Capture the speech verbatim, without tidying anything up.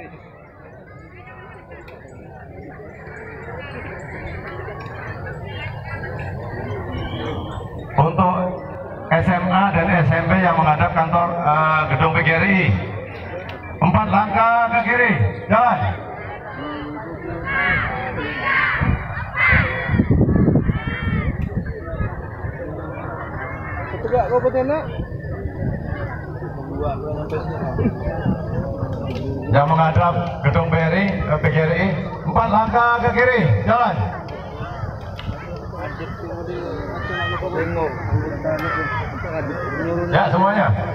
Untuk S M A dan S M P yang menghadap kantor uh, gedung P G R I, empat langkah ke kiri, jalan. Tegak kau nak? Yang menghadap gedung P G R I, P G R I, empat langkah ke kiri, jalan. Ya semuanya.